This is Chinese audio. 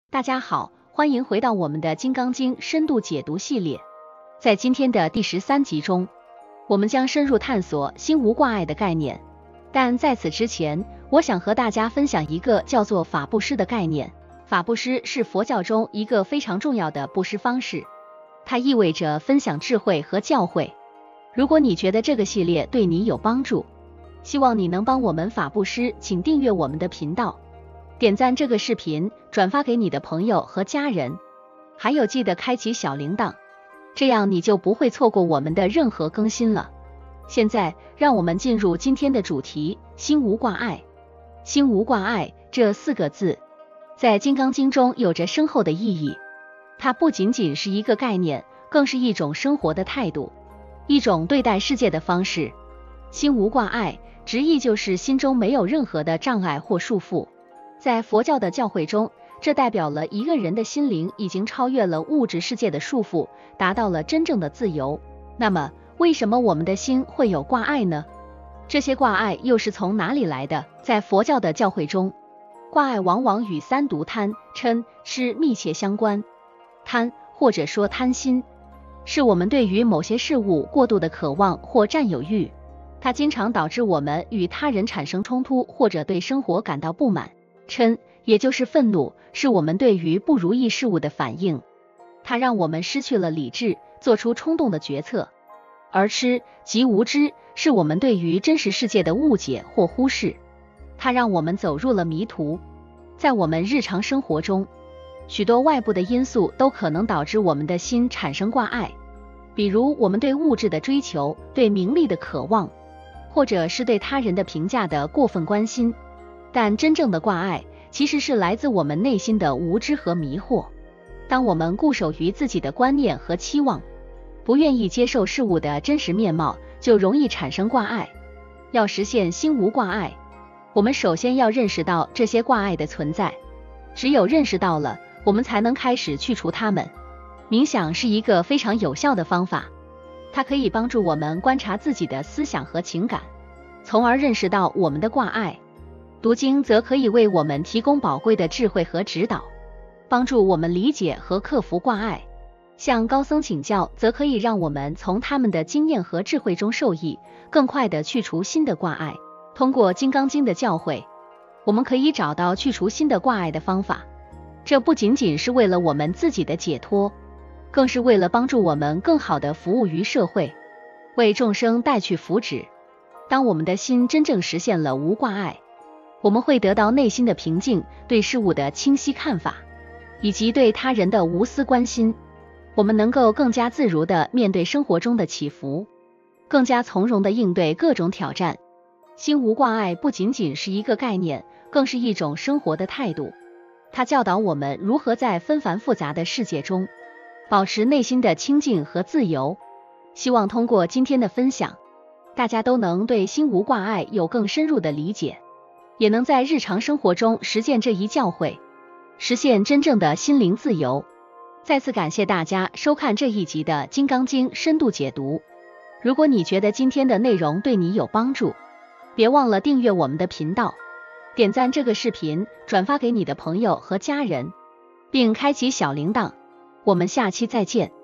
大家好，欢迎回到我们的《金刚经》深度解读系列。在今天的第13集中，我们将深入探索心无挂碍的概念。但在此之前，我想和大家分享一个叫做法布施的概念。法布施是佛教中一个非常重要的布施方式，它意味着分享智慧和教诲。如果你觉得这个系列对你有帮助，希望你能帮我们法布施，请订阅我们的频道，点赞这个视频，转发给你的朋友和家人，还有记得开启小铃铛，这样你就不会错过我们的任何更新了。现在让我们进入今天的主题，心无挂碍。心无挂碍这4个字，在《金刚经》中有着深厚的意义。它不仅仅是一个概念，更是一种生活的态度，一种对待世界的方式。心无挂碍，直译就是心中没有任何的障碍或束缚。在佛教的教诲中，这代表了一个人的心灵已经超越了物质世界的束缚，达到了真正的自由。那么，为什么我们的心会有挂碍呢？这些挂碍又是从哪里来的？在佛教的教诲中，挂碍往往与三毒贪、嗔、痴密切相关。贪，或者说贪心，是我们对于某些事物过度的渴望或占有欲，它经常导致我们与他人产生冲突，或者对生活感到不满。嗔，也就是愤怒，是我们对于不如意事物的反应，它让我们失去了理智，做出冲动的决策。而痴，即无知，是我们对于真实世界的误解或忽视，它让我们走入了迷途。在我们日常生活中，许多外部的因素都可能导致我们的心产生挂碍，比如我们对物质的追求，对名利的渴望，或者是对他人的评价的过分关心。但真正的挂碍其实是来自我们内心的无知和迷惑。当我们固守于自己的观念和期望，不愿意接受事物的真实面貌，就容易产生挂碍。要实现心无挂碍，我们首先要认识到这些挂碍的存在，只有认识到了，我们才能开始去除它们。冥想是一个非常有效的方法，它可以帮助我们观察自己的思想和情感，从而认识到我们的挂碍。读经则可以为我们提供宝贵的智慧和指导，帮助我们理解和克服挂碍。向高僧请教，则可以让我们从他们的经验和智慧中受益，更快地去除新的挂碍。通过《金刚经》的教诲，我们可以找到去除新的挂碍的方法。这不仅仅是为了我们自己的解脱，更是为了帮助我们更好地服务于社会，为众生带去福祉。当我们的心真正实现了无挂碍，我们会得到内心的平静，对事物的清晰看法，以及对他人的无私关心。我们能够更加自如地面对生活中的起伏，更加从容地应对各种挑战。心无挂碍不仅仅是一个概念，更是一种生活的态度。它教导我们如何在纷繁复杂的世界中保持内心的清静和自由。希望通过今天的分享，大家都能对心无挂碍有更深入的理解，也能在日常生活中实践这一教诲，实现真正的心灵自由。再次感谢大家收看这一集的《金刚经》深度解读。如果你觉得今天的内容对你有帮助，别忘了订阅我们的频道，点赞这个视频，转发给你的朋友和家人，并开启小铃铛。我们下期再见。